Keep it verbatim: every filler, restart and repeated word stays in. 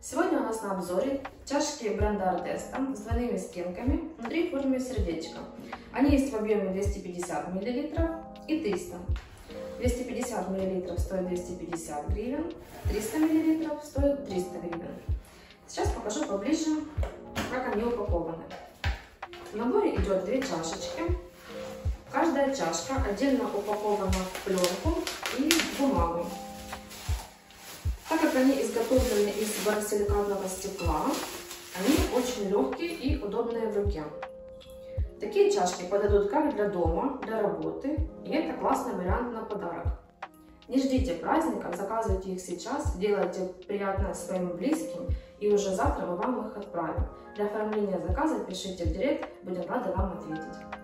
Сегодня у нас на обзоре чашки бренда Ardesta с двойными стенками, внутри в форме сердечка. Они есть в объеме двести пятьдесят миллилитров и триста. двести пятьдесят миллилитров стоит двести пятьдесят гривен, триста миллилитров стоит триста гривен. Сейчас покажу поближе, как они упакованы. В наборе идет две чашечки. Каждая чашка отдельно упакована в пленку и в бумагу. Так как они изготовлены из боросиликатного стекла, они очень легкие и удобные в руке. Такие чашки подойдут как для дома, для работы, и это классный вариант на подарок. Не ждите праздников, заказывайте их сейчас, делайте приятно своим близким, и уже завтра мы вам их отправим. Для оформления заказа пишите в директ, будем рады вам ответить.